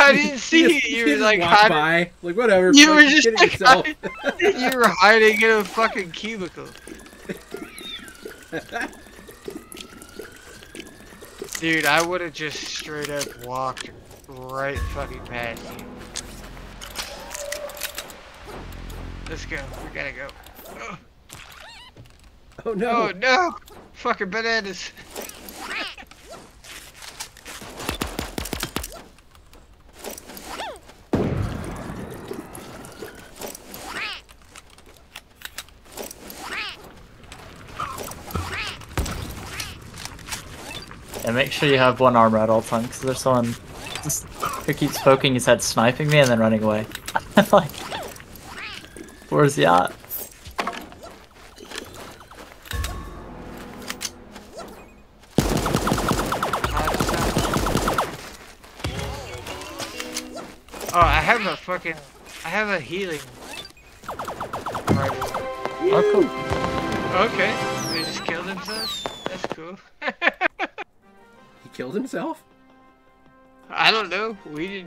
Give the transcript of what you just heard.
I didn't see it. You were like walk hiding. by, like whatever. You were fucking just kidding like yourself. you were hiding in a fucking cubicle. Dude, I would have just straight up walked right fucking past you. Let's go. We gotta go. Oh, Oh no! oh no! Fucking bananas. And make sure you have one armor at all times, because there's someone just who keeps poking his head, sniping me, and then running away. I'm like, where's he at? Oh, I have a healing. Right. Oh, cool. Okay. They just killed themselves? That's cool. He killed himself? I don't know. We didn't.